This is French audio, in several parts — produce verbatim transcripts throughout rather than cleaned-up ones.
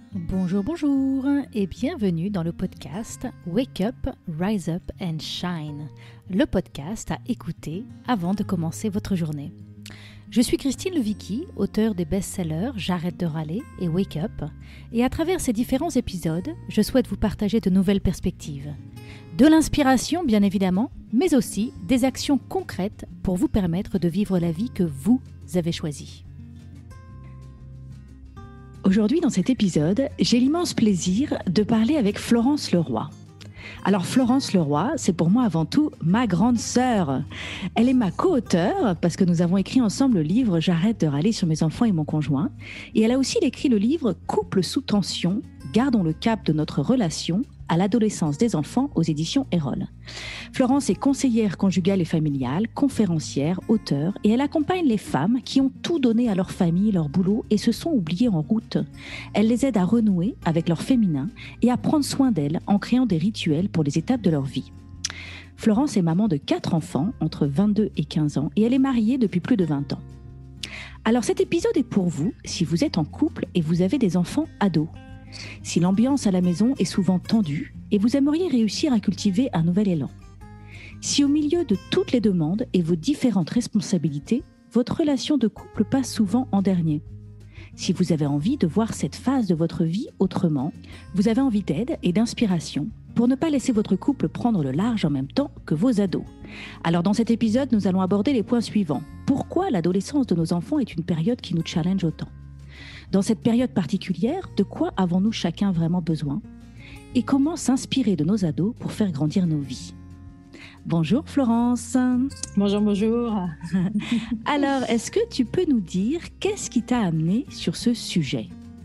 Bonjour, bonjour et bienvenue dans le podcast Wake Up, Rise Up and Shine, le podcast à écouter avant de commencer votre journée. Je suis Christine Levicki, auteure des best-sellers J'arrête de râler et Wake Up, et à travers ces différents épisodes, je souhaite vous partager de nouvelles perspectives. De l'inspiration bien évidemment, mais aussi des actions concrètes pour vous permettre de vivre la vie que vous avez choisie. Aujourd'hui, dans cet épisode, j'ai l'immense plaisir de parler avec Florence Leroy. Alors Florence Leroy, c'est pour moi avant tout ma grande sœur. Elle est ma co-auteure parce que nous avons écrit ensemble le livre « J'arrête de râler sur mes enfants et mon conjoint ». Et elle a aussi écrit le livre « Couple sous tension, gardons le cap de notre relation à l'adolescence des enfants » aux éditions Erol. Florence est conseillère conjugale et familiale, conférencière, auteure et elle accompagne les femmes qui ont tout donné à leur famille, leur boulot et se sont oubliées en route. Elle les aide à renouer avec leur féminin et à prendre soin d'elles en créant des rituels pour les étapes de leur vie. Florence est maman de quatre enfants entre vingt-deux et quinze ans et elle est mariée depuis plus de vingt ans. Alors cet épisode est pour vous si vous êtes en couple et vous avez des enfants ados. Si l'ambiance à la maison est souvent tendue et vous aimeriez réussir à cultiver un nouvel élan. Si au milieu de toutes les demandes et vos différentes responsabilités, votre relation de couple passe souvent en dernier. Si vous avez envie de voir cette phase de votre vie autrement, vous avez envie d'aide et d'inspiration pour ne pas laisser votre couple prendre le large en même temps que vos ados. Alors dans cet épisode, nous allons aborder les points suivants. Pourquoi l'adolescence de nos enfants est une période qui nous challenge autant ? Dans cette période particulière, de quoi avons-nous chacun vraiment besoin ? Et comment s'inspirer de nos ados pour faire grandir nos vies ? Bonjour Florence. Bonjour, bonjour. Alors, est-ce que tu peux nous dire qu'est-ce qui t'a amené sur ce sujet ?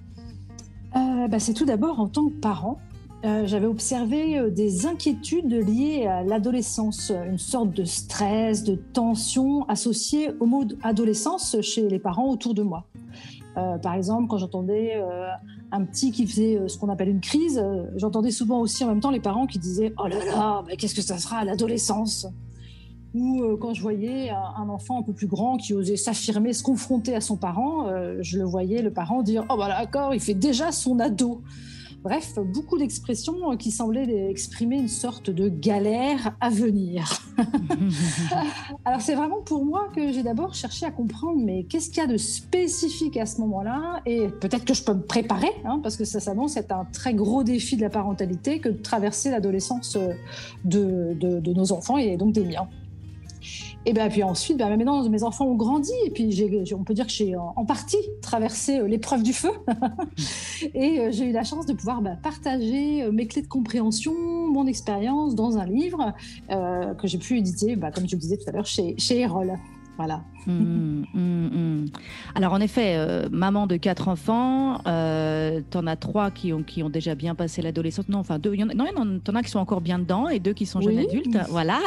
euh, bah, C'est tout d'abord en tant que parent. Euh, j'avais observé euh, des inquiétudes liées à l'adolescence, une sorte de stress, de tension associée au mot adolescence chez les parents autour de moi. Euh, par exemple, quand j'entendais euh, un petit qui faisait euh, ce qu'on appelle une crise, euh, j'entendais souvent aussi en même temps les parents qui disaient « Oh là là, bah, qu'est-ce que ça sera à l'adolescence ?» Ou euh, quand je voyais un, un enfant un peu plus grand qui osait s'affirmer, se confronter à son parent, euh, je le voyais le parent dire « Oh bah d'accord, il fait déjà son ado !» Bref, beaucoup d'expressions qui semblaient exprimer une sorte de galère à venir. Alors c'est vraiment pour moi que j'ai d'abord cherché à comprendre mais qu'est-ce qu'il y a de spécifique à ce moment-là et peut-être que je peux me préparer hein, parce que ça s'annonce être un très gros défi de la parentalité que de traverser l'adolescence de, de, de nos enfants et donc des miens. Et bien, puis ensuite, ben maintenant, mes enfants ont grandi et puis j'ai, on peut dire que j'ai en partie traversé l'épreuve du feu. Et j'ai eu la chance de pouvoir ben, partager mes clés de compréhension, mon expérience dans un livre euh, que j'ai pu éditer, ben, comme je le disais tout à l'heure, chez, chez Erol. Voilà. Mmh, mmh, mmh. Alors en effet, euh, maman de quatre enfants, euh, t'en as trois qui ont, qui ont déjà bien passé l'adolescence. Non, enfin deux, y en a, non, t'en as qui sont encore bien dedans et deux qui sont jeunes oui. adultes. Voilà.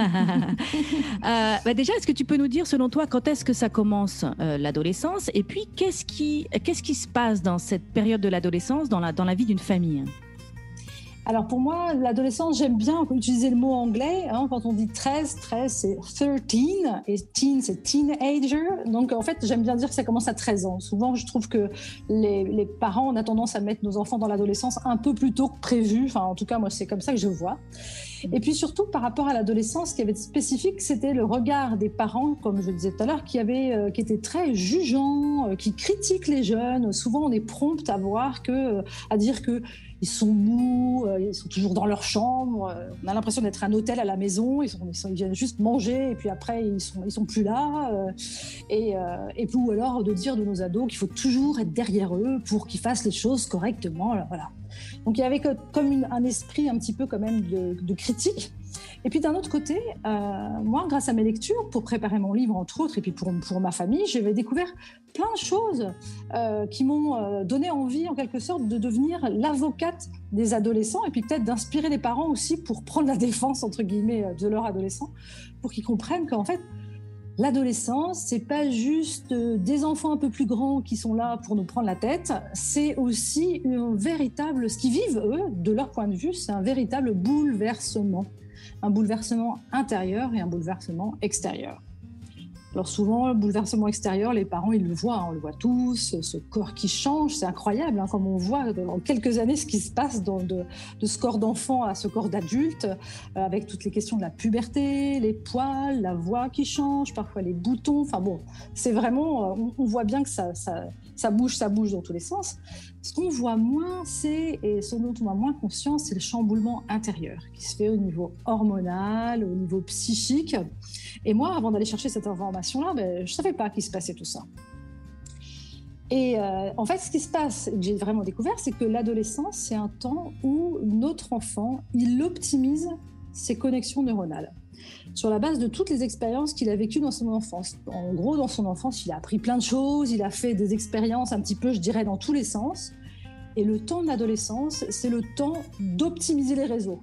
euh, bah déjà, est-ce que tu peux nous dire selon toi quand est-ce que ça commence euh, l'adolescence et puis qu'est-ce qui, qu'est-ce qui se passe dans cette période de l'adolescence dans la, dans la vie d'une famille ? Alors pour moi, l'adolescence, j'aime bien utiliser le mot anglais. Hein, quand on dit treize, treize c'est treize et teen c'est teenager. Donc en fait, j'aime bien dire que ça commence à treize ans. Souvent, je trouve que les, les parents, on a tendance à mettre nos enfants dans l'adolescence un peu plus tôt que prévu. Enfin, en tout cas, moi, c'est comme ça que je vois. Et puis surtout, par rapport à l'adolescence, ce qui avait de spécifique, c'était le regard des parents, comme je le disais tout à l'heure, qui, avait, euh, qui étaient très jugeants, euh, qui critiquent les jeunes. Souvent, on est prompt à voir que, euh, à dire que ils sont mous, euh, ils sont toujours dans leur chambre, euh, on a l'impression d'être un hôtel à la maison, ils, sont, ils, sont, ils viennent juste manger et puis après ils sont, ils sont plus là. Euh, et, euh, et puis ou alors de dire de nos ados qu'il faut toujours être derrière eux pour qu'ils fassent les choses correctement. Voilà. Donc il y avait comme une, un esprit un petit peu quand même de, de critique. Et puis d'un autre côté, euh, moi, grâce à mes lectures, pour préparer mon livre entre autres, et puis pour, pour ma famille, j'avais découvert plein de choses euh, qui m'ont euh, donné envie, en quelque sorte, de devenir l'avocate des adolescents, et puis peut-être d'inspirer les parents aussi pour prendre la défense, entre guillemets, de leurs adolescents, pour qu'ils comprennent qu'en fait, l'adolescence, c'est pas juste des enfants un peu plus grands qui sont là pour nous prendre la tête, c'est aussi un véritable, ce qu'ils vivent, eux, de leur point de vue, c'est un véritable bouleversement. Un bouleversement intérieur et un bouleversement extérieur. Alors souvent, le bouleversement extérieur, les parents, ils le voient, hein, on le voit tous, ce corps qui change, c'est incroyable, hein, comme on voit en quelques années ce qui se passe dans de, de ce corps d'enfant à ce corps d'adulte, euh, avec toutes les questions de la puberté, les poils, la voix qui change, parfois les boutons, enfin bon, c'est vraiment, on, on voit bien que ça, ça, ça bouge, ça bouge dans tous les sens. Ce qu'on voit moins, c'est, et ce dont on a moins conscience, c'est le chamboulement intérieur qui se fait au niveau hormonal, au niveau psychique. Et moi, avant d'aller chercher cette information-là, ben, je ne savais pas qu'il se passait tout ça. Et euh, en fait, ce qui se passe, que j'ai vraiment découvert, c'est que l'adolescence, c'est un temps où notre enfant, il optimise ses connexions neuronales sur la base de toutes les expériences qu'il a vécues dans son enfance. En gros, dans son enfance, il a appris plein de choses, il a fait des expériences un petit peu, je dirais, dans tous les sens. Et le temps de l'adolescence, c'est le temps d'optimiser les réseaux.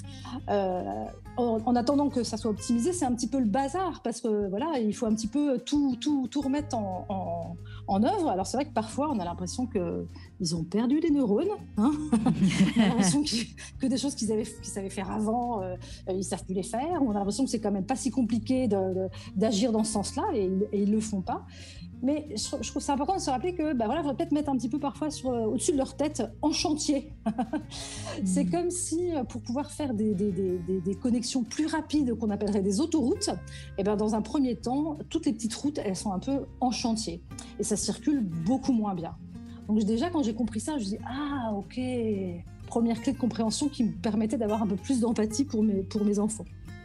Euh, en, en attendant que ça soit optimisé, c'est un petit peu le bazar parce que voilà, il faut un petit peu tout, tout, tout remettre en, en, en œuvre. Alors c'est vrai que parfois on a l'impression qu'ils ont perdu des neurones, hein. On a l'impression que, que des choses qu'ils, avaient, qu'ils savaient faire avant, euh, ils ne savent plus les faire. On a l'impression que c'est quand même pas si compliqué de, de, d'agir dans ce sens-là et, et ils ne le font pas. Mais je, je trouve c'est important de se rappeler que bah voilà, il faudrait peut-être mettre un petit peu parfois sur, euh, au-dessus de leur tête en chantier. C'est mmh. comme si euh, pour pouvoir faire des, des, des, des connexions plus rapides qu'on appellerait des autoroutes, et ben dans un premier temps, toutes les petites routes, elles sont un peu en chantier. Et ça circule beaucoup moins bien. Donc déjà, quand j'ai compris ça, je me dis « Ah, ok !» Première clé de compréhension qui me permettait d'avoir un peu plus d'empathie pour mes, pour mes enfants.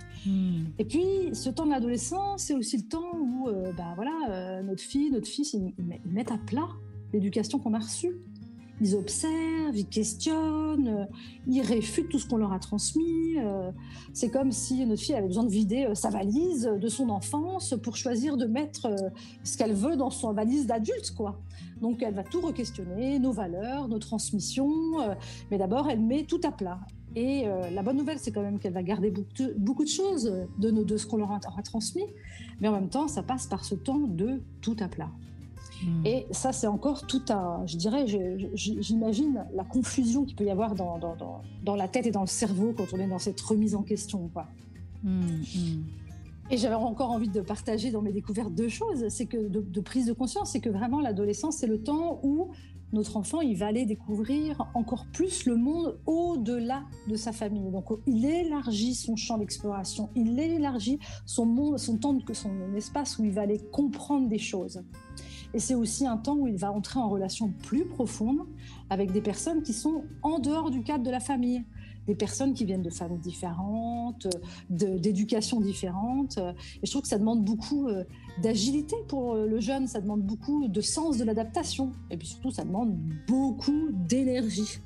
Et puis, ce temps de l'adolescence, c'est aussi le temps où euh, bah, voilà, euh, notre fille, notre fils, ils, ils mettent à plat l'éducation qu'on a reçue. Ils observent, ils questionnent, euh, ils réfutent tout ce qu'on leur a transmis. Euh, c'est comme si notre fille avait besoin de vider euh, sa valise de son enfance pour choisir de mettre euh, ce qu'elle veut dans son valise d'adulte, quoi. Donc, elle va tout re-questionner, nos valeurs, nos transmissions. Euh, mais d'abord, elle met tout à plat. Et euh, la bonne nouvelle, c'est quand même qu'elle va garder beaucoup de, beaucoup de choses de, nos, de ce qu'on leur a, a transmis. Mais en même temps, ça passe par ce temps de tout à plat. Mmh. Et ça, c'est encore tout un... Je dirais, je, je, j'imagine la confusion qu'il peut y avoir dans, dans, dans, dans la tête et dans le cerveau quand on est dans cette remise en question, quoi. Mmh. Mmh. Et j'avais encore envie de partager dans mes découvertes deux choses. C'est que de, de prise de conscience, c'est que vraiment l'adolescence, c'est le temps où notre enfant, il va aller découvrir encore plus le monde au-delà de sa famille. Donc, il élargit son champ d'exploration, il élargit son monde, son temps, son espace où il va aller comprendre des choses. Et c'est aussi un temps où il va entrer en relation plus profonde avec des personnes qui sont en dehors du cadre de la famille. Des personnes qui viennent de familles différentes, de, d'éducations différentes. Et je trouve que ça demande beaucoup d'agilité pour le jeune, ça demande beaucoup de sens de l'adaptation. Et puis surtout, ça demande beaucoup d'énergie.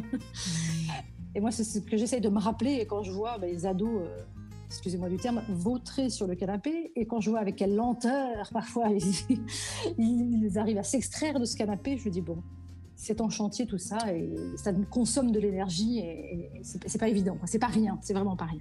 Et moi, c'est ce que j'essaye de me rappeler quand je vois bah, les ados, euh, excusez-moi du terme, vautrer sur le canapé. Et quand je vois avec quelle lenteur, parfois, ils, ils arrivent à s'extraire de ce canapé, je me dis, bon, c'est en chantier tout ça et ça consomme de l'énergie et, et c'est, c'est pas évident, c'est pas rien, c'est vraiment pas rien.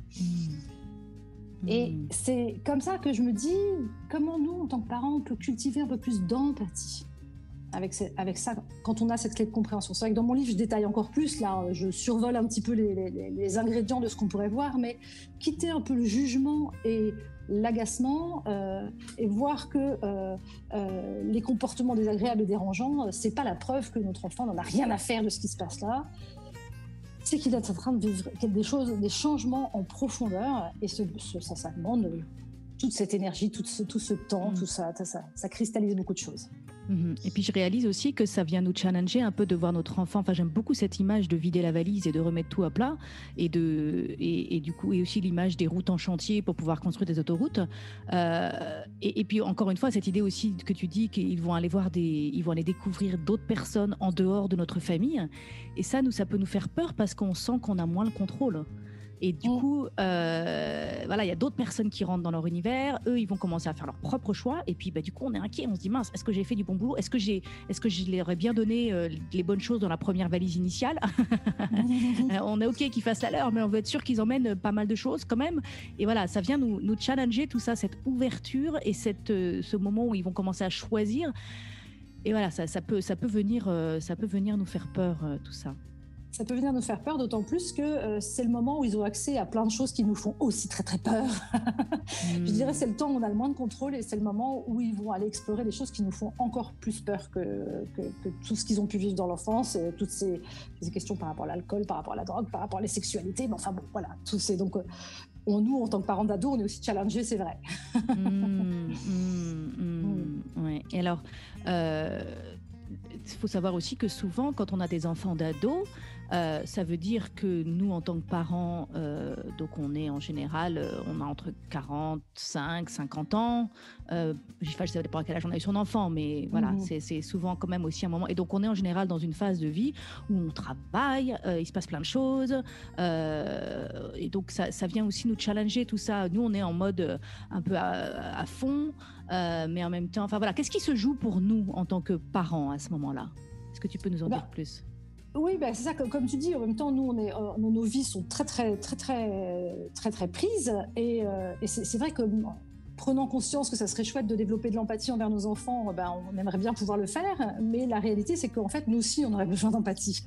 Mmh. Et mmh. c'est comme ça que je me dis comment nous, en tant que parents, on peut cultiver un peu plus d'empathie avec, ces, avec ça quand on a cette clé de compréhension. C'est vrai que dans mon livre, je détaille encore plus, là, je survole un petit peu les, les, les ingrédients de ce qu'on pourrait voir, mais quitter un peu le jugement et l'agacement euh, et voir que euh, euh, les comportements désagréables et dérangeants, c'est pas la preuve que notre enfant n'en a rien à faire de ce qui se passe là. C'est qu'il est en train de vivre des choses, des changements en profondeur et ce, ce, ça, ça demande toute cette énergie, tout ce, tout ce temps, mmh. tout ça, ça, ça cristallise beaucoup de choses. Mmh. Et puis je réalise aussi que ça vient nous challenger un peu de voir notre enfant. Enfin, j'aime beaucoup cette image de vider la valise et de remettre tout à plat, et de et, et du coup et aussi l'image des routes en chantier pour pouvoir construire des autoroutes. Euh, et, et puis encore une fois, cette idée aussi que tu dis qu'ils vont aller voir des, ils vont aller découvrir d'autres personnes en dehors de notre famille. Et ça, nous, ça peut nous faire peur parce qu'on sent qu'on a moins le contrôle. Et du coup, euh, voilà, il y a d'autres personnes qui rentrent dans leur univers. Eux, ils vont commencer à faire leurs propres choix. Et puis, bah, du coup, on est inquiet. On se dit, mince, est-ce que j'ai fait du bon boulot ? Est-ce que j'ai, est-ce que je leur ai bien donné euh, les bonnes choses dans la première valise initiale ? On est OK qu'ils fassent la leur, mais on veut être sûr qu'ils emmènent pas mal de choses quand même. Et voilà, ça vient nous, nous challenger tout ça, cette ouverture et cette, euh, ce moment où ils vont commencer à choisir. Et voilà, ça, ça, peut, ça, peut venir, euh, ça peut venir nous faire peur, euh, tout ça. Ça peut venir nous faire peur, d'autant plus que euh, c'est le moment où ils ont accès à plein de choses qui nous font aussi très très peur. mmh. Je dirais c'est le temps où on a le moins de contrôle et c'est le moment où ils vont aller explorer des choses qui nous font encore plus peur que, que, que tout ce qu'ils ont pu vivre dans l'enfance, euh, toutes ces, ces questions par rapport à l'alcool, par rapport à la drogue, par rapport à la sexualité, mais enfin bon, voilà, tout c'est donc... Euh, on, nous, en tant que parents d'ados, on est aussi challengés, c'est vrai. mmh, mmh, mmh, ouais. Et alors... Euh... Il faut savoir aussi que souvent, quand on a des enfants d'ados, euh, ça veut dire que nous, en tant que parents, euh, donc on est en général, euh, on a entre quarante-cinq, cinquante ans. Euh, enfin, je sais pas à quel âge on a eu son enfant, mais voilà, mmh. c'est, c'est souvent quand même aussi un moment. Et donc, on est en général dans une phase de vie où on travaille, euh, il se passe plein de choses. Euh, et donc, ça, ça vient aussi nous challenger, tout ça. Nous, on est en mode euh, un peu à, à fond, euh, mais en même temps, enfin voilà, qu'est-ce qui se joue pour nous en tant que parents à ce moment-là? Est-ce que tu peux nous en bah, dire plus? Oui, bah, c'est ça. Comme, comme tu dis, en même temps, nous, on est, euh, nos vies sont très, très, très, très, très, très prises. Et, euh, et c'est, c'est vrai que prenant conscience que ça serait chouette de développer de l'empathie envers nos enfants, bah, on aimerait bien pouvoir le faire. Mais la réalité, c'est qu'en fait, nous aussi, on aurait besoin d'empathie.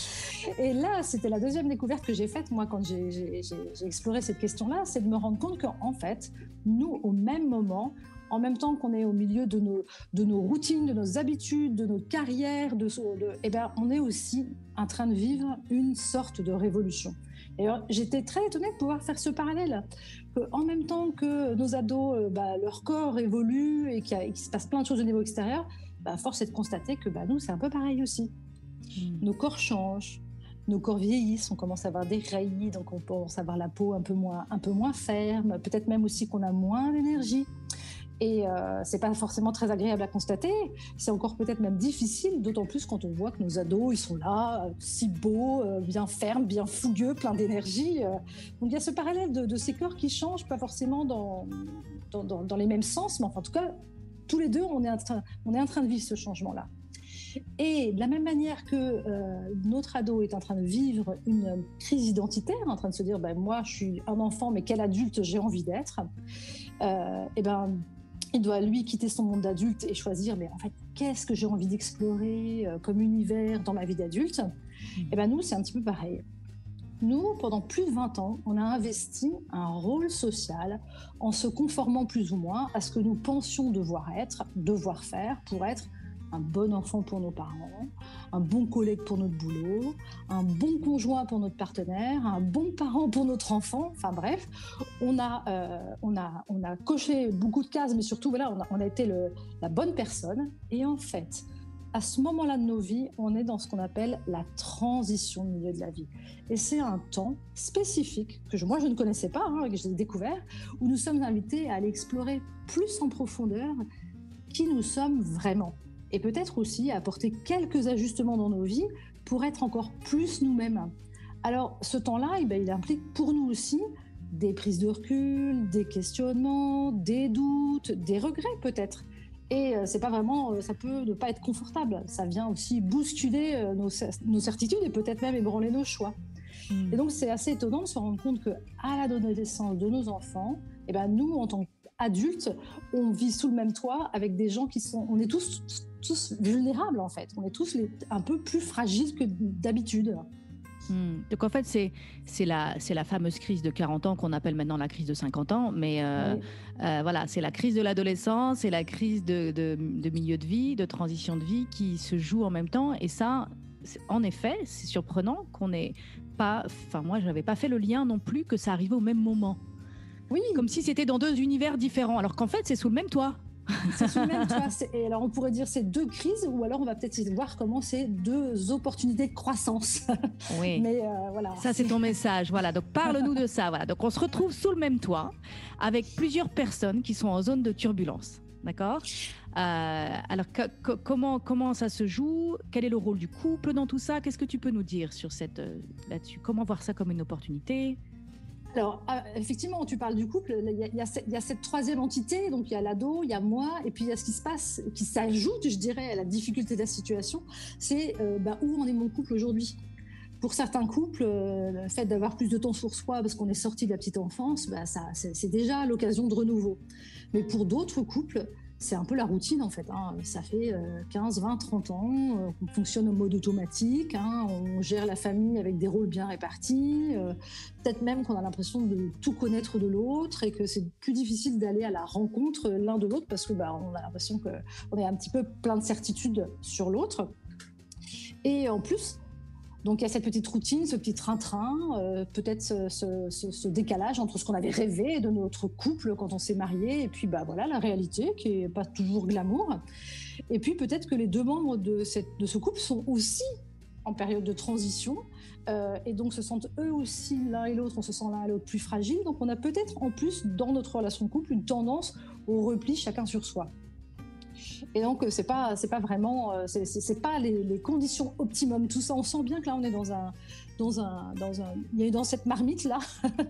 Et là, c'était la deuxième découverte que j'ai faite, moi, quand j'ai, j'ai, j'ai, j'ai exploré cette question-là, c'est de me rendre compte qu'en fait, nous, au même moment, en même temps qu'on est au milieu de nos, de nos routines, de nos habitudes, de nos carrières, de, de, eh ben, on est aussi en train de vivre une sorte de révolution. Et alors, j'étais très étonnée de pouvoir faire ce parallèle. En même temps que nos ados, bah, leur corps évolue et qu'il, y a, qu'il se passe plein de choses au niveau extérieur, bah, force est de constater que bah, nous, c'est un peu pareil aussi. Mmh. Nos corps changent. Nos corps vieillissent, on commence à avoir des rayures, donc on commence à avoir la peau un peu moins, un peu moins ferme, peut-être même aussi qu'on a moins d'énergie. Et euh, c'est pas forcément très agréable à constater, c'est encore peut-être même difficile, d'autant plus quand on voit que nos ados, ils sont là, si beaux, euh, bien fermes, bien fougueux, pleins d'énergie. Euh. Donc il y a ce parallèle de, de ces corps qui changent, pas forcément dans, dans, dans, dans les mêmes sens, mais enfin, en tout cas, tous les deux, on est en train, on est en train de vivre ce changement-là. Et de la même manière que euh, notre ado est en train de vivre une crise identitaire, en train de se dire ben, « moi, je suis un enfant, mais quel adulte j'ai envie d'être euh, ?» et ben, il doit, lui, quitter son monde d'adulte et choisir, mais en fait, qu'est-ce que j'ai envie d'explorer euh, comme univers dans ma vie d'adulte ? mmh. Et ben nous, c'est un petit peu pareil. Nous, pendant plus de vingt ans, on a investi un rôle social en se conformant plus ou moins à ce que nous pensions devoir être, devoir faire pour être un bon enfant pour nos parents, un bon collègue pour notre boulot, un bon conjoint pour notre partenaire, un bon parent pour notre enfant. Enfin bref, on a, euh, on a, on a coché beaucoup de cases, mais surtout, voilà, on a, on a été le, la bonne personne. Et en fait, à ce moment-là de nos vies, on est dans ce qu'on appelle la transition au milieu de la vie. Et c'est un temps spécifique que je, moi, je ne connaissais pas, hein, que j'ai découvert, où nous sommes invités à aller explorer plus en profondeur qui nous sommes vraiment. Et peut-être aussi à apporter quelques ajustements dans nos vies pour être encore plus nous-mêmes. Alors, ce temps-là, eh bien, il implique pour nous aussi des prises de recul, des questionnements, des doutes, des regrets peut-être. Et c'est pas vraiment, ça peut ne pas être confortable. Ça vient aussi bousculer nos, nos certitudes et peut-être même ébranler nos choix. Mmh. Et donc, c'est assez étonnant de se rendre compte qu'à l'adolescence de nos enfants, eh ben, nous, en tant qu'adultes, on vit sous le même toit avec des gens qui sont... On est tous, tous vulnérables, en fait. On est tous les, un peu plus fragiles que d'habitude. Mmh. Donc en fait, c'est, c'est, la, c'est la fameuse crise de quarante ans qu'on appelle maintenant la crise de cinquante ans. Mais euh, oui. euh, voilà, c'est la crise de l'adolescence, c'est la crise de, de, de milieu de vie, de transition de vie qui se joue en même temps. Et ça, en effet, c'est surprenant qu'on n'ait pas... Enfin, moi, je n'avais pas fait le lien non plus que ça arrivait au même moment. Oui. Comme si c'était dans deux univers différents, alors qu'en fait, c'est sous le même toit. C'est sous le même toit. Et alors, on pourrait dire c'est deux crises, ou alors on va peut-être voir comment c'est deux opportunités de croissance. Oui. Mais euh, voilà. Ça, c'est ton message. Voilà. Donc, parle-nous de ça. Voilà. Donc, on se retrouve sous le même toit avec plusieurs personnes qui sont en zone de turbulence. D'accord ? euh, Alors, que, que, comment, comment ça se joue ? Quel est le rôle du couple dans tout ça ? Qu'est-ce que tu peux nous dire sur cette, euh, là-dessus ? Comment voir ça comme une opportunité ? Alors, effectivement, tu parles du couple, il y, a, il, y a cette, il y a cette troisième entité, donc il y a l'ado, il y a moi, et puis il y a ce qui se passe, qui s'ajoute, je dirais, à la difficulté de la situation, c'est euh, bah, où en est mon couple aujourd'hui ? Pour certains couples, euh, le fait d'avoir plus de temps sur soi parce qu'on est sorti de la petite enfance, bah, ça, c'est, c'est déjà l'occasion de renouveau. Mais pour d'autres couples, c'est un peu la routine en fait. Hein. Ça fait quinze, vingt, trente ans euh, qu'on fonctionne au mode automatique. Hein. On gère la famille avec des rôles bien répartis. Euh, peut-être même qu'on a l'impression de tout connaître de l'autre et que c'est plus difficile d'aller à la rencontre l'un de l'autre parce que bah, on a l'impression qu'on est un petit peu plein de certitudes sur l'autre. Et en plus, donc il y a cette petite routine, ce petit train-train, euh, peut-être ce, ce, ce, ce décalage entre ce qu'on avait rêvé de notre couple quand on s'est marié et puis bah, voilà, la réalité qui n'est pas toujours glamour. Et puis peut-être que les deux membres de, cette, de ce couple sont aussi en période de transition euh, et donc se sentent eux aussi l'un et l'autre, on se sent l'un et l'autre plus fragiles. Donc on a peut-être en plus dans notre relation de couple une tendance au repli chacun sur soi. Et donc c'est pas c'est pas vraiment c'est c'est, c'est pas les, les conditions optimum tout ça. On sent bien que là on est dans un dans un dans un il y a dans cette marmite là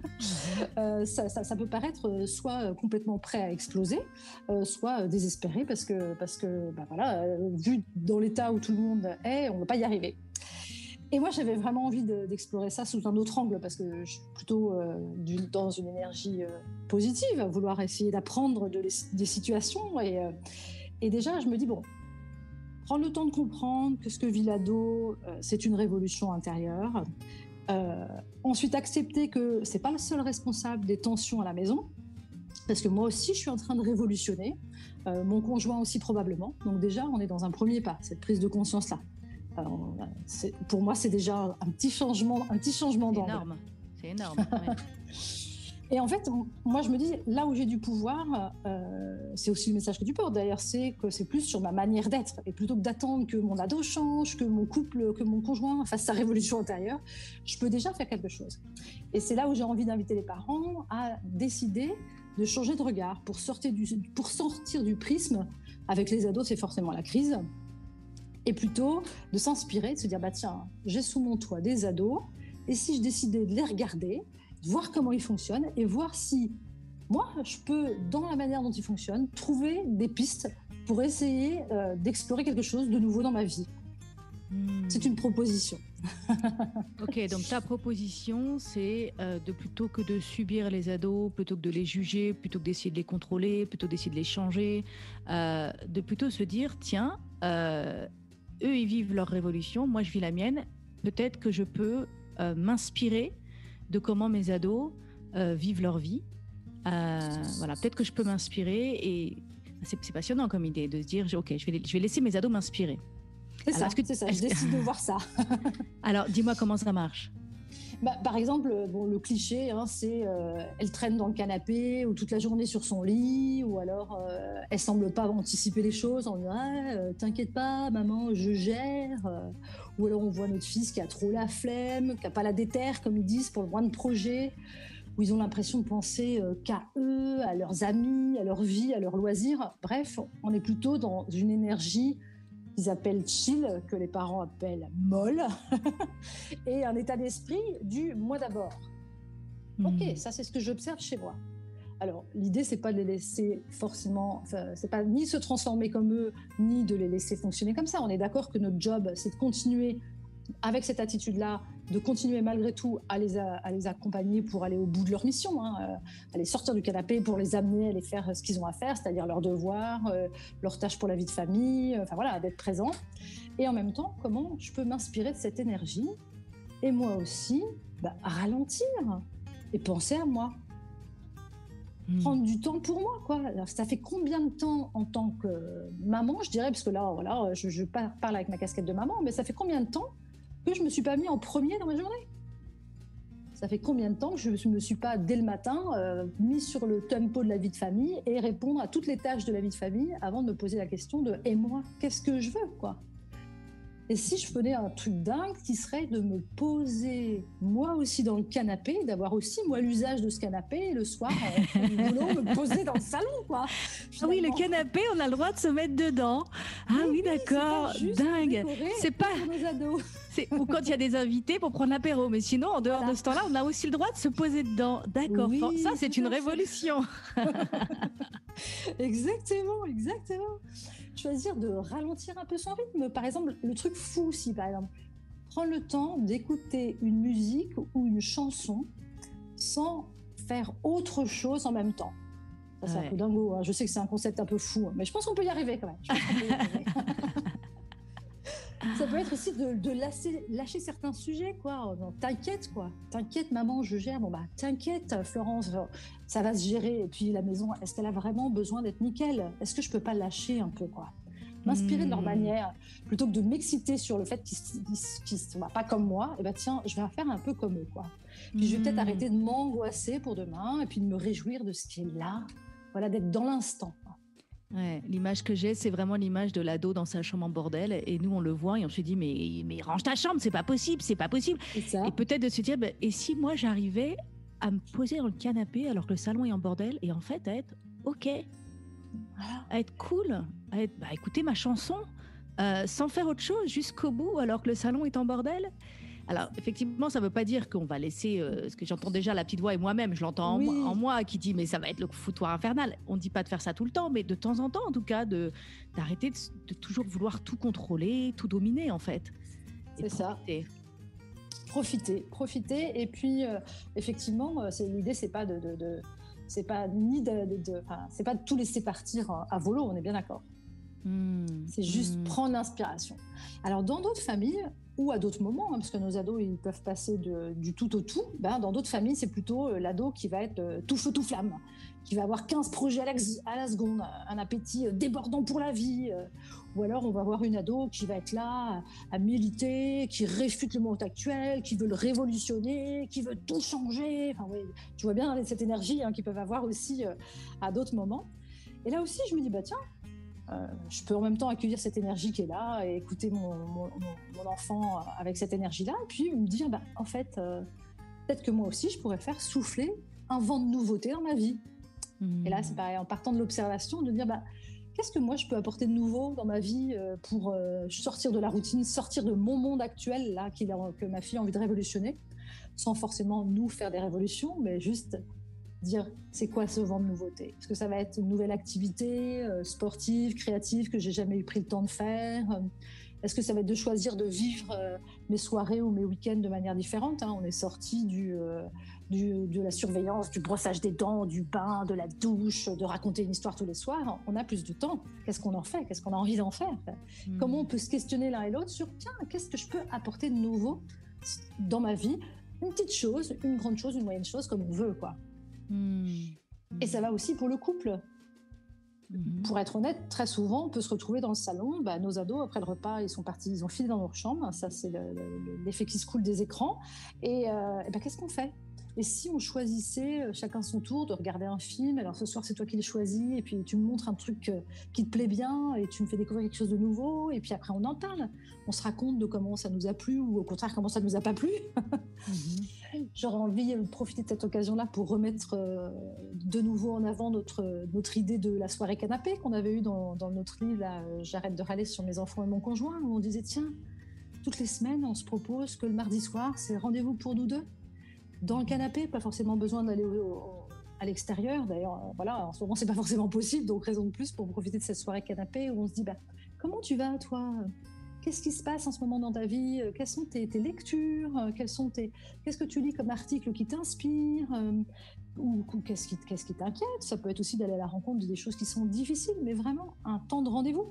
euh, ça, ça ça peut paraître soit complètement prêt à exploser, euh, soit désespéré parce que parce que bah voilà euh, vu dans l'état où tout le monde est, on va pas y arriver. Et moi, j'avais vraiment envie de, d'explorer ça sous un autre angle parce que je suis plutôt euh, du, dans une énergie euh, positive, à vouloir essayer d'apprendre de les, des situations et euh, Et déjà, je me dis, bon, prendre le temps de comprendre que ce que vit l'ado, euh, c'est une révolution intérieure. Euh, ensuite, accepter que ce n'est pas le seul responsable des tensions à la maison, parce que moi aussi, je suis en train de révolutionner, euh, mon conjoint aussi probablement. Donc déjà, on est dans un premier pas, cette prise de conscience-là. Euh, c'est, pour moi, c'est déjà un petit changement, un petit changement c'est d'angle. Énorme. C'est énorme. Ouais. Et en fait, moi, je me dis, là où j'ai du pouvoir, euh, c'est aussi le message que tu portes d'ailleurs, c'est que c'est plus sur ma manière d'être. Et plutôt que d'attendre que mon ado change, que mon couple, que mon conjoint fasse sa révolution intérieure, je peux déjà faire quelque chose. Et c'est là où j'ai envie d'inviter les parents à décider de changer de regard pour sortir du, pour sortir du prisme. Avec les ados, c'est forcément la crise. Et plutôt de s'inspirer, de se dire, bah tiens, j'ai sous mon toit des ados, et si je décidais de les regarder, voir comment ils fonctionnent et voir si moi, je peux, dans la manière dont ils fonctionnent, trouver des pistes pour essayer euh, d'explorer quelque chose de nouveau dans ma vie. Mmh. C'est une proposition. Ok, donc ta proposition, c'est euh, de plutôt que de subir les ados, plutôt que de les juger, plutôt que d'essayer de les contrôler, plutôt d'essayer de les changer, euh, de plutôt se dire, tiens, euh, eux, ils vivent leur révolution, moi, je vis la mienne, peut-être que je peux euh, m'inspirer de comment mes ados euh, vivent leur vie. Euh, voilà, peut-être que je peux m'inspirer et c'est, c'est passionnant comme idée de se dire, ok, je vais, je vais laisser mes ados m'inspirer. C'est Alors, ça, que, c'est ça, je décide de voir ça. Alors, dis-moi comment ça marche. Bah, par exemple, bon, le cliché, hein, c'est euh, elle traîne dans le canapé ou toute la journée sur son lit, ou alors euh, elle semble pas anticiper les choses en disant ah, euh, t'inquiète pas, maman, je gère. Euh, ou alors on voit notre fils qui a trop la flemme, qui a pas la déterre, comme ils disent, pour le moins de projets, où ils ont l'impression de penser euh, qu'à eux, à leurs amis, à leur vie, à leurs loisirs. Bref, on est plutôt dans une énergie qu'ils appellent chill, que les parents appellent molle, et un état d'esprit du moi d'abord. Mmh. Ok, ça c'est ce que j'observe chez moi. Alors l'idée c'est pas de les laisser forcément, enfin, c'est pas ni se transformer comme eux, ni de les laisser fonctionner comme ça. On est d'accord que notre job c'est de continuer avec cette attitude-là, de continuer malgré tout à les, a, à les accompagner pour aller au bout de leur mission, hein, euh, à les sortir du canapé pour les amener à les faire ce qu'ils ont à faire, c'est-à-dire leurs devoirs, euh, leurs tâches pour la vie de famille, euh, enfin voilà, d'être présent. Et en même temps, comment je peux m'inspirer de cette énergie et moi aussi, bah, ralentir et penser à moi. Mmh. Prendre du temps pour moi, quoi. Alors, ça fait combien de temps en tant que maman, je dirais, parce que là, voilà, je, je parle avec ma casquette de maman, mais ça fait combien de temps que je ne me suis pas mis en premier dans ma journée? Ça fait combien de temps que je ne me suis pas, dès le matin, euh, mis sur le tempo de la vie de famille et répondre à toutes les tâches de la vie de famille avant de me poser la question de « et moi, qu'est-ce que je veux ?» quoi. Et si je faisais un truc dingue qui serait de me poser moi aussi dans le canapé, d'avoir aussi moi l'usage de ce canapé et le soir, en du boulot, me poser dans le salon, quoi. Ah oui, le canapé, on a le droit de se mettre dedans. Ah oui, oui, d'accord, c'est dingue. C'est pas nos ados. C'est ou quand il y a des invités pour prendre l'apéro, mais sinon en dehors voilà. de ce temps-là, on a aussi le droit de se poser dedans. D'accord, oui, ça c'est une révolution. Exactement, exactement. Choisir de ralentir un peu son rythme. Par exemple, le truc fou aussi, par exemple, prendre le temps d'écouter une musique ou une chanson sans faire autre chose en même temps. Ça, c'est ouais. un peu dingo. Hein. Je sais que c'est un concept un peu fou, mais je pense qu'on peut y arriver quand même. Je pense qu'on peut y arriver. Ça peut être aussi de, de lâcher, lâcher certains sujets, quoi. Non, t'inquiète, quoi. T'inquiète, maman, je gère. Bon, bah, t'inquiète, Florence, ça va se gérer. Et puis, la maison, est-ce qu'elle a vraiment besoin d'être nickel? Est-ce que je peux pas lâcher un peu, quoi? M'inspirer mmh. de leur manière, plutôt que de m'exciter sur le fait qu'ils ne sont pas comme moi, et ben tiens, je vais faire un peu comme eux, quoi. Puis mmh. je vais peut-être arrêter de m'angoisser pour demain, et puis de me réjouir de ce qui est là, voilà, d'être dans l'instant. Ouais, l'image que j'ai, c'est vraiment l'image de l'ado dans sa chambre en bordel. Et nous, on le voit et on se dit, mais, mais range ta chambre, c'est pas possible, c'est pas possible. Et peut-être de se dire, bah, et si moi, j'arrivais à me poser dans le canapé alors que le salon est en bordel et en fait à être OK, à être cool, à être, bah, écouter ma chanson euh, sans faire autre chose jusqu'au bout alors que le salon est en bordel. Alors, effectivement, ça ne veut pas dire qu'on va laisser... Euh, ce que j'entends déjà, la petite voix, et moi-même, je l'entends oui. en, en moi, qui dit « mais ça va être le foutoir infernal ». On ne dit pas de faire ça tout le temps, mais de temps en temps, en tout cas, de, d'arrêter de, de toujours vouloir tout contrôler, tout dominer, en fait. C'est ça. Profiter, profiter. Et puis, euh, effectivement, c'est, l'idée, c'est pas de... de, de c'est pas ni de, de, de enfin, c'est pas de tout laisser partir à volo, on est bien d'accord. Mmh, c'est juste mmh. prendre l'inspiration. Alors, dans d'autres familles, ou à d'autres moments, hein, parce que nos ados, ils peuvent passer de, du tout au tout, ben, dans d'autres familles, c'est plutôt euh, l'ado qui va être euh, tout feu, tout flamme, qui va avoir quinze projets à la, à la seconde, un appétit euh, débordant pour la vie. Euh, ou alors, on va avoir une ado qui va être là, à, à militer, qui réfute le monde actuel, qui veut le révolutionner, qui veut tout changer. Enfin, oui, tu vois bien cette énergie hein, qu'ils peuvent avoir aussi euh, à d'autres moments. Et là aussi, je me dis, bah tiens, Euh, je peux en même temps accueillir cette énergie qui est là et écouter mon, mon, mon enfant avec cette énergie-là, et puis me dire, bah, en fait, euh, peut-être que moi aussi, je pourrais faire souffler un vent de nouveauté dans ma vie. Mmh. Et là, c'est pareil, en partant de l'observation, de dire, bah, qu'est-ce que moi, je peux apporter de nouveau dans ma vie euh, pour euh, sortir de la routine, sortir de mon monde actuel, là, qu'il a, que ma fille a envie de révolutionner, sans forcément nous faire des révolutions, mais juste... dire c'est quoi ce vent de nouveauté. Est-ce que ça va être une nouvelle activité euh, sportive, créative que j'ai jamais eu pris le temps de faire? Est-ce que ça va être de choisir de vivre euh, mes soirées ou mes week-ends de manière différente hein? On est sorti du, euh, du, de la surveillance, du brossage des dents, du bain, de la douche, de raconter une histoire tous les soirs. On a plus de temps. Qu'est-ce qu'on en fait? Qu'est-ce qu'on a envie d'en faire? mmh. Comment on peut se questionner l'un et l'autre sur tiens, qu'est-ce que je peux apporter de nouveau dans ma vie? Une petite chose, une grande chose, une moyenne chose, comme on veut, quoi. Mmh. Et ça va aussi pour le couple. Mmh. Pour être honnête, très souvent, on peut se retrouver dans le salon. Bah, nos ados, après le repas, ils sont partis, ils ont filé dans leur chambre. Ça, c'est le, le, l'effet qui se coule des écrans. Et, euh, et bah, qu'est-ce qu'on fait? Et si on choisissait chacun son tour de regarder un film, alors ce soir c'est toi qui le choisis, et puis tu me montres un truc qui te plaît bien, et tu me fais découvrir quelque chose de nouveau, et puis après on en parle, on se raconte de comment ça nous a plu, ou au contraire comment ça nous a pas plu. Mmh. J'aurais envie de profiter de cette occasion-là pour remettre euh, de nouveau en avant notre, notre idée de la soirée canapé qu'on avait eue dans, dans notre livre, là, J'arrête de râler sur mes enfants et mon conjoint, où on disait tiens, toutes les semaines on se propose que le mardi soir c'est rendez-vous pour nous deux. Dans le canapé, pas forcément besoin d'aller au, au, à l'extérieur. D'ailleurs, euh, voilà, en ce moment, c'est pas forcément possible, donc raison de plus pour profiter de cette soirée canapé où on se dit, bah, comment tu vas, toi? Qu'est-ce qui se passe en ce moment dans ta vie? Quelles sont tes, tes lectures? Quelles sont tes... Qu'est-ce que tu lis comme article qui t'inspire? Ou, ou qu'est-ce qui, qu'est-ce qui t'inquiète? Ça peut être aussi d'aller à la rencontre de des choses qui sont difficiles, mais vraiment un temps de rendez-vous.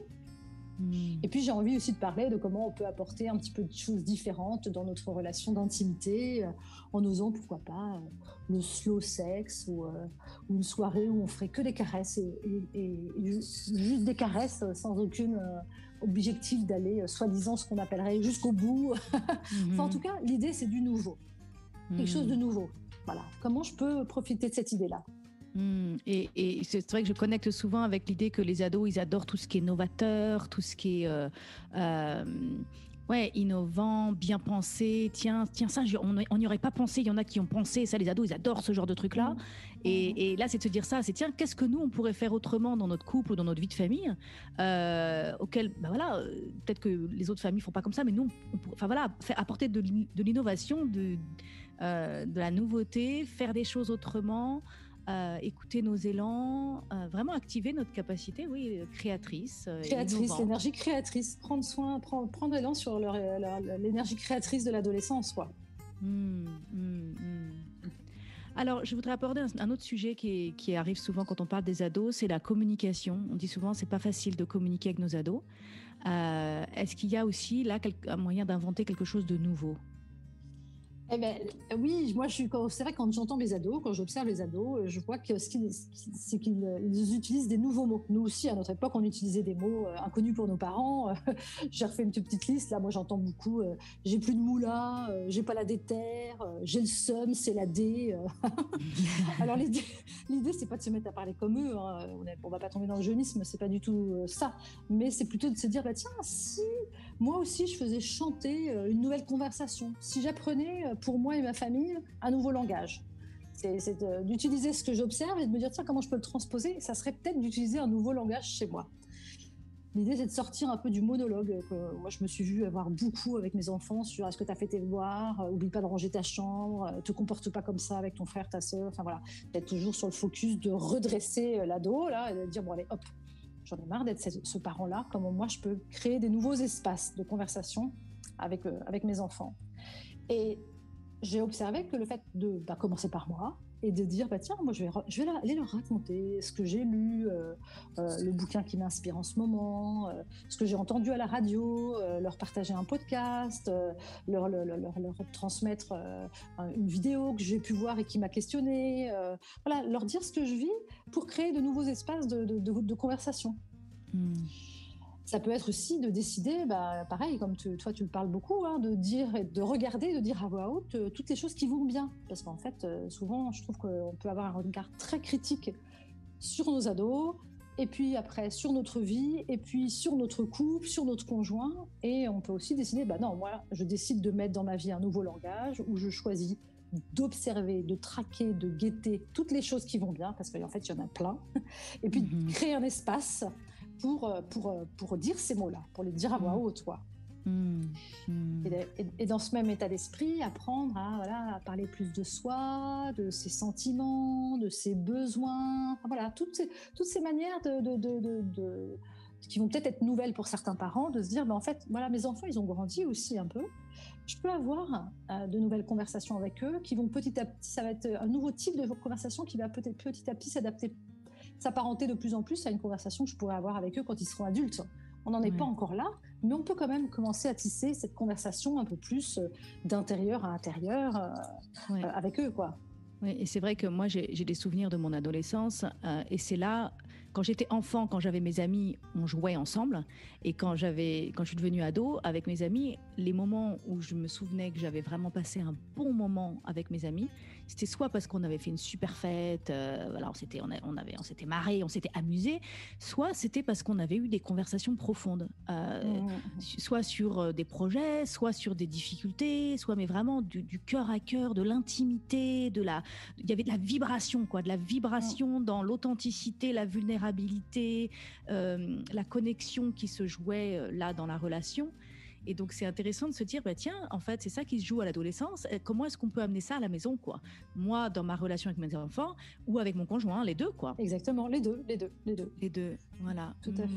Et puis j'ai envie aussi de parler de comment on peut apporter un petit peu de choses différentes dans notre relation d'intimité, euh, en osant pourquoi pas euh, le slow sex ou, euh, ou une soirée où on ferait que des caresses et, et, et, et juste des caresses sans aucun euh, objectif d'aller euh, soi-disant ce qu'on appellerait jusqu'au bout. Mm-hmm. Enfin, en tout cas, l'idée c'est du nouveau, mm-hmm. quelque chose de nouveau. Voilà. Comment je peux profiter de cette idée-là? Mmh. Et, et c'est vrai que je connecte souvent avec l'idée que les ados, ils adorent tout ce qui est novateur, tout ce qui est euh, euh, ouais, innovant, bien pensé. Tiens, tiens ça, on n'y aurait pas pensé. Il y en a qui ont pensé. Ça, les ados, ils adorent ce genre de trucs-là. Mmh. Et, et là, c'est de se dire ça. C'est tiens, qu'est-ce que nous, on pourrait faire autrement dans notre couple ou dans notre vie de famille euh, auquel, ben voilà, euh, peut-être que les autres familles font pas comme ça, mais nous, on, on, enfin voilà, faire, apporter de, de l'innovation, de, euh, de la nouveauté, faire des choses autrement. Euh, écouter nos élans, euh, vraiment activer notre capacité, oui, créatrice. Euh, créatrice, l'énergie créatrice, prendre soin, prendre, prendre élan sur leur, leur, l'énergie créatrice de l'adolescence, quoi. Mmh, mmh, mmh. Alors, je voudrais aborder un, un autre sujet qui, est, qui arrive souvent quand on parle des ados, c'est la communication. On dit souvent c'est pas facile de communiquer avec nos ados. Euh, est-ce qu'il y a aussi là quel, un moyen d'inventer quelque chose de nouveau? Eh ben, oui, moi, je suis, c'est vrai, quand j'entends les ados, quand j'observe les ados, je vois que ce qu'ils, c'est qu'ils ils utilisent des nouveaux mots. Nous aussi, à notre époque, on utilisait des mots euh, inconnus pour nos parents. J'ai refait une petite liste. Là, moi, j'entends beaucoup euh, j'ai plus de moula, euh, j'ai pas la déterre, euh, j'ai le seum, c'est la D. Euh. Alors, l'idée, l'idée, c'est pas de se mettre à parler comme eux. Hein. On, est, on va pas tomber dans le jeunisme, c'est pas du tout euh, ça. Mais c'est plutôt de se dire bah, tiens, si moi aussi, je faisais chanter euh, une nouvelle conversation, si j'apprenais euh, pour moi et ma famille, un nouveau langage. C'est, c'est de, d'utiliser ce que j'observe et de me dire, tiens, comment je peux le transposer? Ça serait peut-être d'utiliser un nouveau langage chez moi. L'idée, c'est de sortir un peu du monologue que moi, je me suis vue avoir beaucoup avec mes enfants sur est-ce que tu as fait tes devoirs, oublie pas de ranger ta chambre, te comporte pas comme ça avec ton frère, ta sœur. Enfin voilà, d'être toujours sur le focus de redresser l'ado là, et de dire, bon allez, hop, j'en ai marre d'être ce, ce parent-là. Comment moi, je peux créer des nouveaux espaces de conversation avec, euh, avec mes enfants. Et j'ai observé que le fait de bah, commencer par moi et de dire bah, tiens, moi je vais, je vais aller leur raconter ce que j'ai lu, euh, euh, le bouquin qui m'inspire en ce moment, euh, ce que j'ai entendu à la radio, euh, leur partager un podcast, euh, leur, leur, leur, leur transmettre euh, une vidéo que j'ai pu voir et qui m'a questionné. Euh, voilà, leur dire ce que je vis pour créer de nouveaux espaces de, de, de, de conversation. Mmh. Ça peut être aussi de décider, bah, pareil, comme tu, toi tu le parles beaucoup, hein, de dire, de regarder, de dire à voix haute euh, toutes les choses qui vont bien. Parce qu'en fait, euh, souvent, je trouve qu'on peut avoir un regard très critique sur nos ados, et puis après sur notre vie, et puis sur notre couple, sur notre conjoint. Et on peut aussi décider, bah non, moi, je décide de mettre dans ma vie un nouveau langage où je choisis d'observer, de traquer, de guetter toutes les choses qui vont bien, parce qu'en fait, il y en a plein. Et puis, mm-hmm. de créer un espace pour, pour, pour dire ces mots-là, pour les dire à voix haute, quoi. Mmh. Mmh. Et, et, et dans ce même état d'esprit, apprendre à, voilà, à parler plus de soi, de ses sentiments, de ses besoins, enfin, voilà, toutes ces, toutes ces manières de, de, de, de, de, qui vont peut-être être nouvelles pour certains parents, de se dire, ben, en fait, voilà, mes enfants, ils ont grandi aussi un peu. Je peux avoir euh, de nouvelles conversations avec eux qui vont petit à petit, ça va être un nouveau type de conversation qui va peut-être petit à petit s'adapter, s'apparenter de plus en plus à une conversation que je pourrais avoir avec eux quand ils seront adultes. On n'en est ouais. pas encore là, mais on peut quand même commencer à tisser cette conversation un peu plus d'intérieur à intérieur euh, ouais. euh, avec eux, quoi. Oui, et c'est vrai que moi, j'ai, j'ai des souvenirs de mon adolescence, euh, et c'est là, quand j'étais enfant, quand j'avais mes amis, on jouait ensemble, et quand, j'avais, quand je suis devenue ado, avec mes amis, les moments où je me souvenais que j'avais vraiment passé un bon moment avec mes amis, c'était soit parce qu'on avait fait une super fête, euh, voilà, on, s'était, on, a, on, avait, on s'était marré, on s'était amusé, soit c'était parce qu'on avait eu des conversations profondes, euh, mmh. soit sur des projets, soit sur des difficultés, soit mais vraiment du, du cœur à cœur, de l'intimité, de la... Il y avait de la vibration, quoi, de la vibration mmh. dans l'authenticité, la vulnérabilité, euh, la connexion qui se jouait euh, là dans la relation. Et donc, c'est intéressant de se dire, bah, tiens, en fait, c'est ça qui se joue à l'adolescence. Comment est-ce qu'on peut amener ça à la maison, quoi? Moi, dans ma relation avec mes enfants ou avec mon conjoint, les deux, quoi. Exactement, les deux, les deux, les deux. Les deux, voilà. Tout à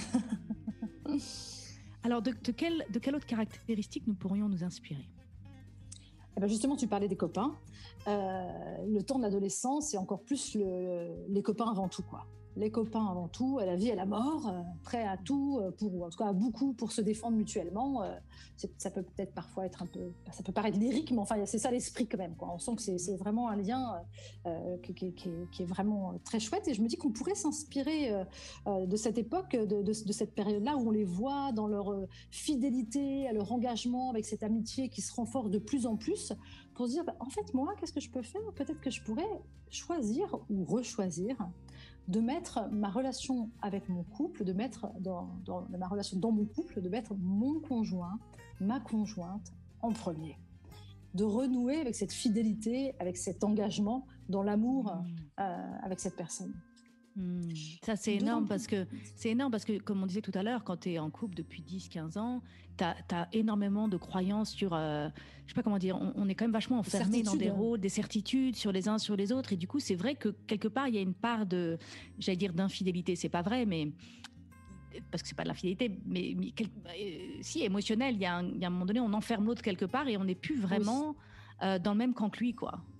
mmh. fait. Alors, de, de, quelle, de quelle autre caractéristique nous pourrions nous inspirer? Eh ben justement, tu parlais des copains. Euh, le temps de l'adolescence, c'est encore plus le, les copains avant tout, quoi. Les copains avant tout, à la vie, à la mort, euh, prêts à tout, euh, pour, en tout cas à beaucoup pour se défendre mutuellement. Euh, c'est, ça peut peut-être parfois être un peu, ça peut paraître lyrique, mais enfin c'est ça l'esprit quand même, quoi. On sent que c'est, c'est vraiment un lien euh, qui, qui, qui, est, qui est vraiment très chouette. Et je me dis qu'on pourrait s'inspirer euh, euh, de cette époque, de, de, de cette période-là où on les voit dans leur euh, fidélité, à leur engagement, avec cette amitié qui se renforce de plus en plus, pour se dire, bah, en fait, moi, qu'est-ce que je peux faire? Peut-être que je pourrais choisir ou rechoisir de mettre ma relation avec mon couple, de mettre dans, dans ma relation dans mon couple, de mettre mon conjoint, ma conjointe en premier. De renouer avec cette fidélité, avec cet engagement dans l'amour mmh. euh, avec cette personne. Mmh. Ça, c'est énorme, parce que, c'est énorme parce que, comme on disait tout à l'heure, quand tu es en couple depuis dix quinze ans, tu as énormément de croyances sur, euh, je sais pas comment dire, on, on est quand même vachement enfermé dans des rôles, des certitudes sur les uns sur les autres. Et du coup, c'est vrai que quelque part, il y a une part de, j'allais dire d'infidélité, c'est pas vrai, mais parce que c'est pas de l'infidélité, mais, mais quel, euh, si, émotionnel, il y, a un, il y a un moment donné, on enferme l'autre quelque part et on n'est plus vraiment oui. euh, dans le même camp que lui, quoi.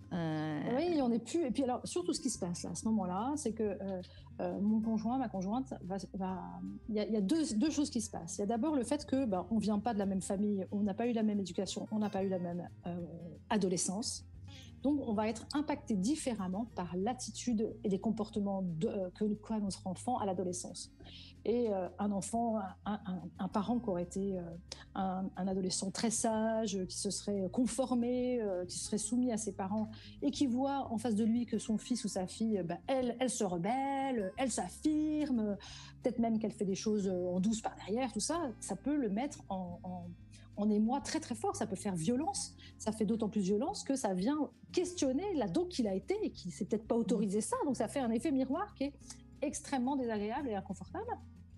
Euh... Oui, on n'est plus. Et puis alors, surtout ce qui se passe là, à ce moment-là, c'est que euh, euh, mon conjoint, ma conjointe, va, va... il y a, il y a deux, deux choses qui se passent. Il y a d'abord le fait que ben, on vient pas de la même famille, on n'a pas eu la même éducation, on n'a pas eu la même euh, adolescence. Donc, on va être impacté différemment par l'attitude et les comportements de, euh, que qu'a notre enfant à l'adolescence. Et euh, un enfant, un, un, un parent qui aurait été euh, un, un adolescent très sage, qui se serait conformé, euh, qui se serait soumis à ses parents et qui voit en face de lui que son fils ou sa fille, ben, elle, elle se rebelle, elle s'affirme, peut-être même qu'elle fait des choses en douce par derrière, tout ça, ça peut le mettre en, en, en émoi très très fort, ça peut faire violence. Ça fait d'autant plus violence que ça vient questionner l'ado qu'il a été et qui ne s'est peut-être pas autorisé ça. Donc ça fait un effet miroir qui est extrêmement désagréable et inconfortable.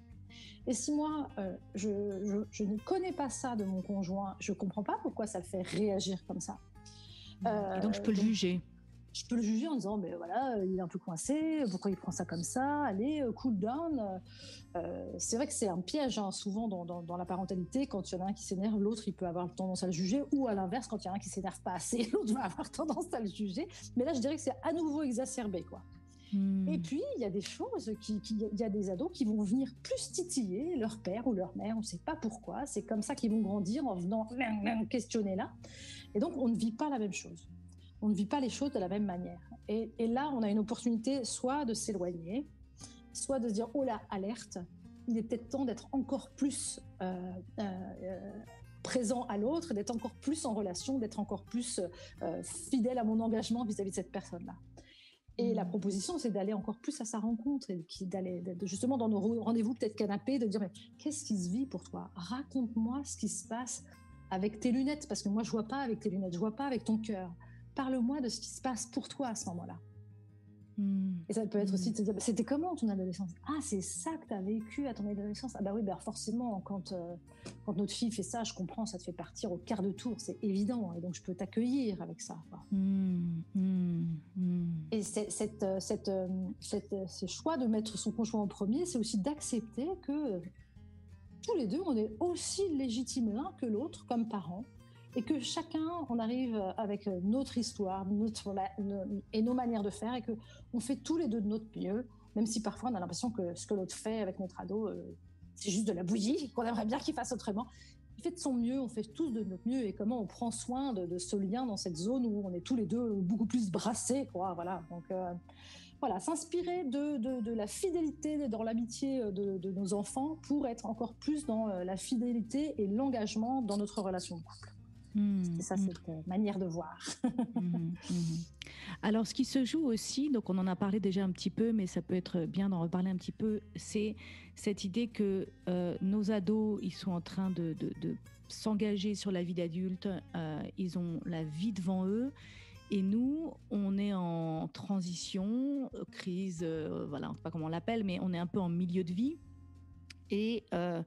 Et si moi, euh, je, je, je ne connais pas ça de mon conjoint, je ne comprends pas pourquoi ça le fait réagir comme ça. Euh, et donc je peux donc, le juger. Je peux le juger en disant, mais voilà, il est un peu coincé, pourquoi il prend ça comme ça, allez, cool down. Euh, c'est vrai que c'est un piège, hein, souvent dans, dans, dans la parentalité, quand il y en a un qui s'énerve, l'autre il peut avoir tendance à le juger, ou à l'inverse, quand il y en a un qui s'énerve pas assez, l'autre va avoir tendance à le juger. Mais là, je dirais que c'est à nouveau exacerbé, quoi. Mmh. Et puis, il y a des choses, qui, qui, il y a des ados qui vont venir plus titiller leur père ou leur mère, on ne sait pas pourquoi, c'est comme ça qu'ils vont grandir en venant questionner là. Et donc, on ne vit pas la même chose. On ne vit pas les choses de la même manière. Et, et là, on a une opportunité soit de s'éloigner, soit de se dire « Oh là, alerte, il est peut-être temps d'être encore plus euh, euh, présent à l'autre, d'être encore plus en relation, d'être encore plus euh, fidèle à mon engagement vis-à-vis de cette personne-là. » Et mmh. la proposition, c'est d'aller encore plus à sa rencontre, et d'aller de, justement dans nos rendez-vous peut-être canapés, de dire « Mais qu'est-ce qui se vit pour toi ? Raconte-moi ce qui se passe avec tes lunettes, parce que moi, je ne vois pas avec tes lunettes, je ne vois pas avec ton cœur. » Parle-moi de ce qui se passe pour toi à ce moment-là. Mmh. Et ça peut être mmh. aussi de te dire, bah, c'était comment ton adolescence ? Ah, c'est ça que tu as vécu à ton adolescence ? Ah bah oui, bah forcément, quand, euh, quand notre fille fait ça, je comprends, ça te fait partir au quart de tour, c'est évident, et donc je peux t'accueillir avec ça. Mmh. Mmh. Mmh. Et c'est, cette, cette, cette, ce choix de mettre son conjoint en premier, c'est aussi d'accepter que tous les deux, on est aussi légitimes l'un que l'autre comme parents, et que chacun, on arrive avec notre histoire notre, et nos manières de faire, et qu'on fait tous les deux de notre mieux, même si parfois on a l'impression que ce que l'autre fait avec notre ado, euh, c'est juste de la bouillie, qu'on aimerait bien qu'il fasse autrement. Il fait de son mieux, on fait tous de notre mieux, et comment on prend soin de, de ce lien dans cette zone où on est tous les deux beaucoup plus brassés, quoi, voilà. Donc euh, voilà, s'inspirer de, de, de la fidélité dans l'amitié de, de nos enfants pour être encore plus dans la fidélité et l'engagement dans notre relation de couple. Mmh, c'est ça, mmh. cette manière de voir. mmh, mmh. Alors, ce qui se joue aussi, donc on en a parlé déjà un petit peu, mais ça peut être bien d'en reparler un petit peu, c'est cette idée que euh, nos ados, ils sont en train de, de, de s'engager sur la vie d'adulte, euh, ils ont la vie devant eux, et nous, on est en transition, crise, euh, voilà, on ne sait pas comment on l'appelle, mais on est un peu en milieu de vie, et euh,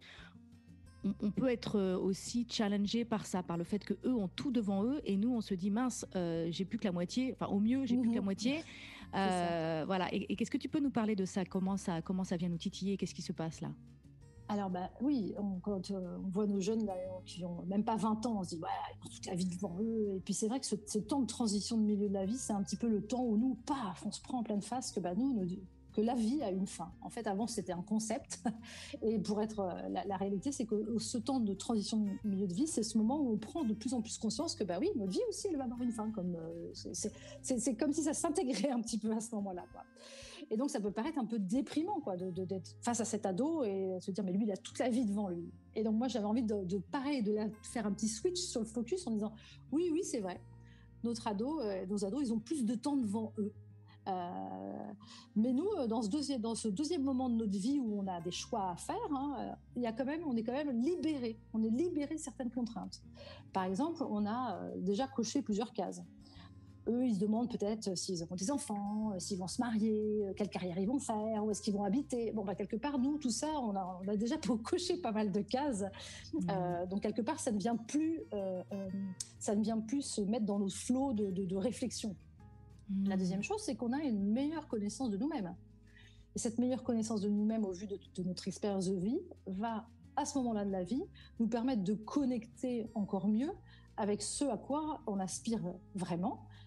on peut être aussi challengé par ça, par le fait qu'eux ont tout devant eux et nous, on se dit mince, euh, j'ai plus que la moitié, enfin au mieux, j'ai mmh. plus que la moitié. Euh, voilà. Et, et qu'est-ce que tu peux nous parler de ça ? Comment ça, comment ça vient nous titiller ? Qu'est-ce qui se passe là ? Alors, bah, oui, on, quand euh, on voit nos jeunes là, qui n'ont même pas vingt ans, on se dit ouais, ils ont toute la vie devant eux. Et puis c'est vrai que ce, ce temps de transition de milieu de la vie, c'est un petit peu le temps où nous, paf, on se prend en pleine face que bah, nous, nos, que la vie a une fin. En fait, avant, c'était un concept. Et pour être euh, la, la réalité, c'est que ce temps de transition de milieu de vie, c'est ce moment où on prend de plus en plus conscience que, bah oui, notre vie aussi, elle va avoir une fin. Comme, euh, c'est, c'est, c'est comme si ça s'intégrait un petit peu à ce moment-là, quoi. Et donc, ça peut paraître un peu déprimant, quoi, de, de, d'être face à cet ado et se dire, mais lui, il a toute la vie devant lui. Et donc, moi, j'avais envie de, de pareil, de faire un petit switch sur le focus en disant, oui, oui, c'est vrai. Notre ado, euh, nos ados, ils ont plus de temps devant eux. Euh, mais nous, dans ce, deuxième, dans ce deuxième moment de notre vie où on a des choix à faire, hein, il y a quand même, on est quand même libéré. On est libéré de certaines contraintes. Par exemple, on a euh, déjà coché plusieurs cases. Eux, ils se demandent peut-être s'ils auront des enfants, s'ils vont se marier, quelle carrière ils vont faire, où est-ce qu'ils vont habiter. Bon, bah, quelque part, nous, tout ça, on a, on a déjà coché pas mal de cases. Mmh. Euh, donc, quelque part, ça ne vient plus, euh, euh, ça ne vient plus se mettre dans nos flots de, de, de réflexion. Mmh. La deuxième chose, c'est qu'on a une meilleure connaissance de nous-mêmes. Et cette meilleure connaissance de nous-mêmes au vu de, de notre expérience de vie va, à ce moment-là de la vie, nous permettre de connecter encore mieux avec ce à quoi on aspire vraiment,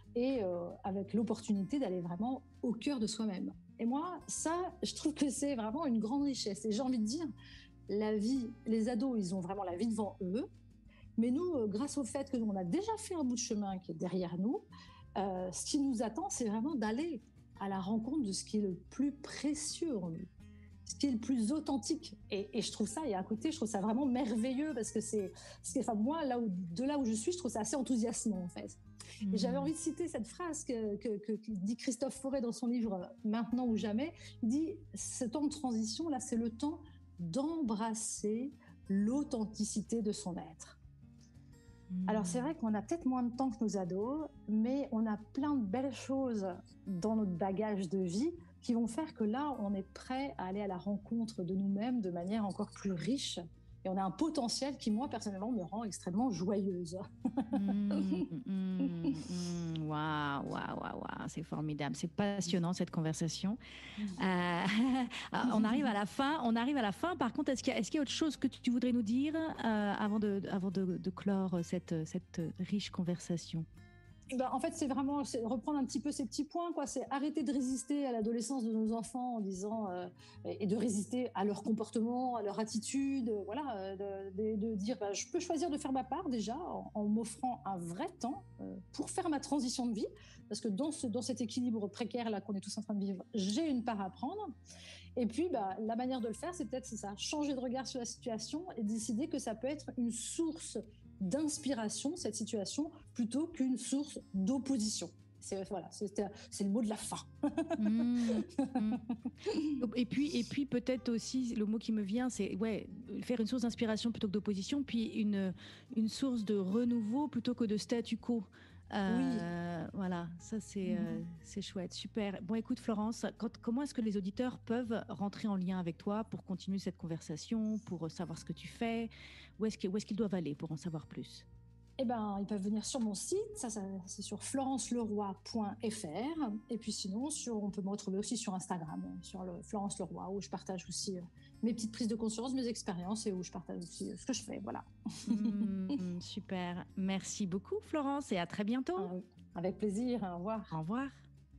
et euh, avec l'opportunité d'aller vraiment au cœur de soi-même. Et moi, ça, je trouve que c'est vraiment une grande richesse. Et j'ai envie de dire, la vie, les ados, ils ont vraiment la vie devant eux. Mais nous, euh, grâce au fait qu'on a déjà fait un bout de chemin qui est derrière nous, euh, ce qui nous attend, c'est vraiment d'aller à la rencontre de ce qui est le plus précieux en nous, ce qui est le plus authentique. Et, et je trouve ça, et à côté, je trouve ça vraiment merveilleux parce que c'est, c'est enfin, moi, là où, de là où je suis, je trouve ça assez enthousiasmant, en fait. Mmh. Et j'avais envie de citer cette phrase que, que, que, que dit Christophe Forêt dans son livre « Maintenant ou jamais ». Il dit « Ce temps de transition, là, c'est le temps d'embrasser l'authenticité de son être ». Alors c'est vrai qu'on a peut-être moins de temps que nos ados, mais on a plein de belles choses dans notre bagage de vie qui vont faire que là, on est prêt à aller à la rencontre de nous-mêmes de manière encore plus riche. Et on a un potentiel qui, moi, personnellement, me rend extrêmement joyeuse. Waouh, waouh, waouh, waouh, c'est formidable, c'est passionnant cette conversation. Euh, on arrive à la fin, on arrive à la fin. Par contre, est-ce qu'il y a, est-ce qu'il y a autre chose que tu voudrais nous dire euh, avant de, avant de, de clore cette, cette riche conversation? Ben, en fait, c'est vraiment c'est reprendre un petit peu ces petits points, quoi. C'est arrêter de résister à l'adolescence de nos enfants en disant euh, et de résister à leur comportement, à leur attitude, voilà, de, de, de dire ben, je peux choisir de faire ma part déjà en, en m'offrant un vrai temps euh, pour faire ma transition de vie, parce que dans ce dans cet équilibre précaire là qu'on est tous en train de vivre, j'ai une part à prendre. Et puis, ben, la manière de le faire, c'est peut-être c'est ça, changer de regard sur la situation et décider que ça peut être une source d'inspiration, cette situation, plutôt qu'une source d'opposition. C'est, voilà, c'est, c'est le mot de la fin. mmh, mmh. Et puis, et puis peut-être aussi, le mot qui me vient, c'est ouais, faire une source d'inspiration plutôt que d'opposition, puis une, une source de renouveau plutôt que de statu quo. Euh, oui. Voilà, ça c'est, mmh. euh, c'est chouette, super. Bon, écoute Florence, quand, comment est-ce que les auditeurs peuvent rentrer en lien avec toi pour continuer cette conversation, pour savoir ce que tu fais? Où est-ce, que, où est-ce qu'ils doivent aller pour en savoir plus? Eh ben, ils peuvent venir sur mon site, ça, ça c'est sur florence leroy point f r. Et puis sinon, sur, on peut me retrouver aussi sur Instagram, sur le Florence Leroy, où je partage aussi euh, mes petites prises de conscience, mes expériences et où je partage aussi euh, ce que je fais. Voilà. Mmh, super. Merci beaucoup, Florence, et à très bientôt. Euh, avec plaisir. Au revoir. Au revoir.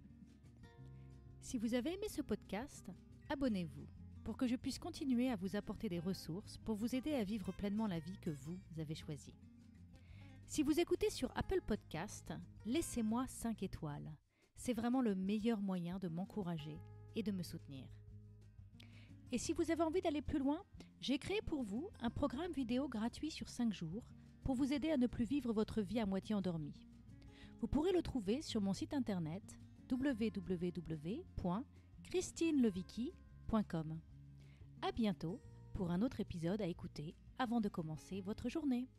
Si vous avez aimé ce podcast, abonnez-vous pour que je puisse continuer à vous apporter des ressources pour vous aider à vivre pleinement la vie que vous avez choisie. Si vous écoutez sur Apple Podcast, laissez-moi cinq étoiles. C'est vraiment le meilleur moyen de m'encourager et de me soutenir. Et si vous avez envie d'aller plus loin, j'ai créé pour vous un programme vidéo gratuit sur cinq jours pour vous aider à ne plus vivre votre vie à moitié endormie. Vous pourrez le trouver sur mon site internet w w w point christine levicki point com. À bientôt pour un autre épisode à écouter avant de commencer votre journée.